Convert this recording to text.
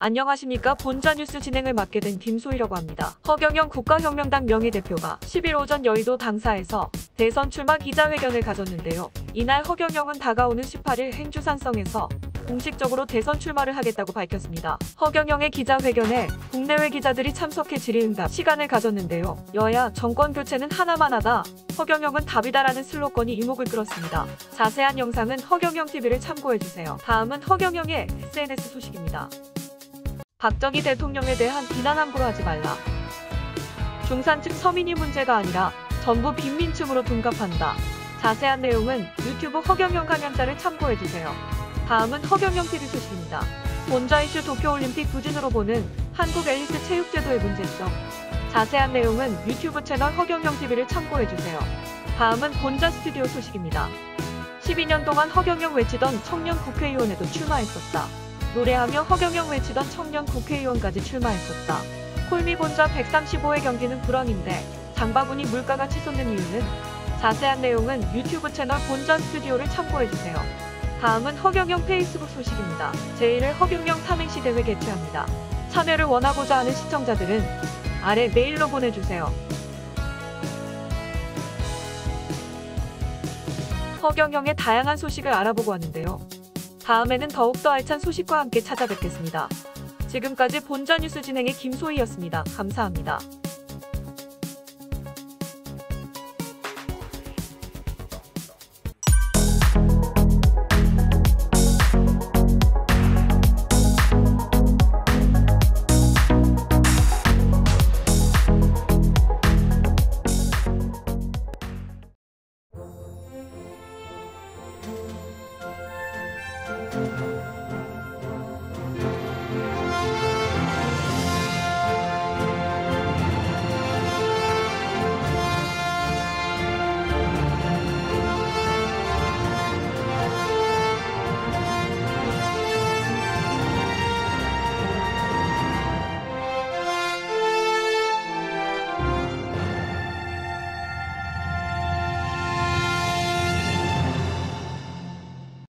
안녕하십니까. 본자 뉴스 진행을 맡게 된 김소희라고 합니다. 허경영 국가혁명당 명예대표가 10일 오전 여의도 당사에서 대선 출마 기자회견을 가졌는데요. 이날 허경영은 다가오는 18일 행주산성에서 공식적으로 대선 출마를 하겠다고 밝혔습니다. 허경영의 기자회견에 국내외 기자들이 참석해 질의응답 시간을 가졌는데요. 여야 정권 교체는 하나만 하다, 허경영은 답이다라는 슬로건이 이목을 끌었습니다. 자세한 영상은 허경영TV를 참고해주세요. 다음은 허경영의 SNS 소식입니다. 박정희 대통령에 대한 비난 함부로 하지 말라. 중산층 서민이 문제가 아니라 전부 빈민층으로 둔갑한다. 자세한 내용은 유튜브 허경영 강연자를 참고해주세요. 다음은 허경영TV 소식입니다. 본자 이슈 도쿄올림픽 부진으로 보는 한국 엘리트 체육제도의 문제점. 자세한 내용은 유튜브 채널 허경영TV를 참고해주세요. 다음은 본자 스튜디오 소식입니다. 12년 동안 허경영 외치던 청년 국회의원에도 출마했었다. 노래하며 허경영 외치던 청년 국회의원까지 출마했었다. 콜미 본자 135회 경기는 불황인데 장바구니 물가가 치솟는 이유는? 자세한 내용은 유튜브 채널 본자 스튜디오를 참고해주세요. 다음은 허경영 페이스북 소식입니다. 제1회 허경영 삼행시 대회 개최합니다. 참여를 원하고자 하는 시청자들은 아래 메일로 보내주세요. 허경영의 다양한 소식을 알아보고 왔는데요. 다음에는 더욱더 알찬 소식과 함께 찾아뵙겠습니다. 지금까지 본자 뉴스 진행의 김소희였습니다. 감사합니다.